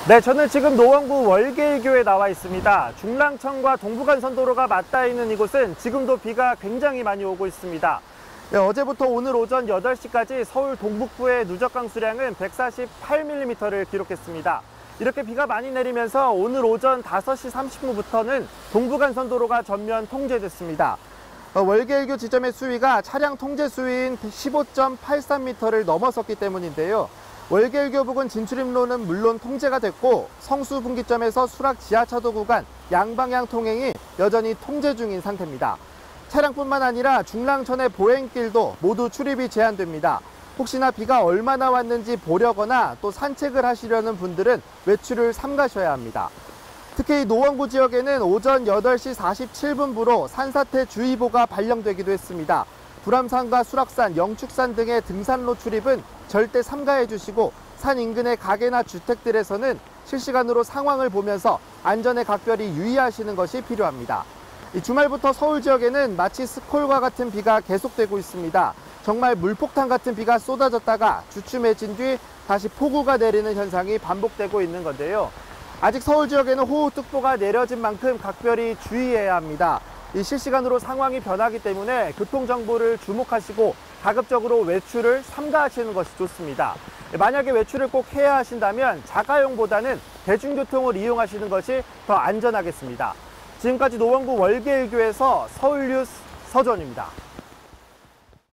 네, 저는 지금 노원구 월계일교에 나와 있습니다. 중랑천과 동부간선도로가 맞닿아 있는 이곳은 지금도 비가 굉장히 많이 오고 있습니다. 네, 어제부터 오늘 오전 8시까지 서울 동북부의 누적 강수량은 148mm를 기록했습니다. 이렇게 비가 많이 내리면서 오늘 오전 5시 30분부터는 동부간선도로가 전면 통제됐습니다. 월계일교 지점의 수위가 차량 통제 수위인 15.83m를 넘어섰기 때문인데요. 월계일교 부근 진출입로는 물론 통제가 됐고 성수분기점에서 수락 지하차도 구간 양방향 통행이 여전히 통제 중인 상태입니다. 차량뿐만 아니라 중랑천의 보행길도 모두 출입이 제한됩니다. 혹시나 비가 얼마나 왔는지 보려거나 또 산책을 하시려는 분들은 외출을 삼가셔야 합니다. 특히 노원구 지역에는 오전 8시 47분부로 산사태 주의보가 발령되기도 했습니다. 불암산과 수락산, 영축산 등의 등산로 출입은 절대 삼가해 주시고 산 인근의 가게나 주택들에서는 실시간으로 상황을 보면서 안전에 각별히 유의하시는 것이 필요합니다. 주말부터 서울 지역에는 마치 스콜과 같은 비가 계속되고 있습니다. 정말 물폭탄 같은 비가 쏟아졌다가 주춤해진 뒤 다시 폭우가 내리는 현상이 반복되고 있는 건데요. 아직 서울 지역에는 호우특보가 내려진 만큼 각별히 주의해야 합니다. 실시간으로 상황이 변하기 때문에 교통정보를 주목하시고 가급적으로 외출을 삼가하시는 것이 좋습니다. 만약에 외출을 꼭 해야 하신다면 자가용보다는 대중교통을 이용하시는 것이 더 안전하겠습니다. 지금까지 노원구 월계일교에서 서울뉴스 서전입니다.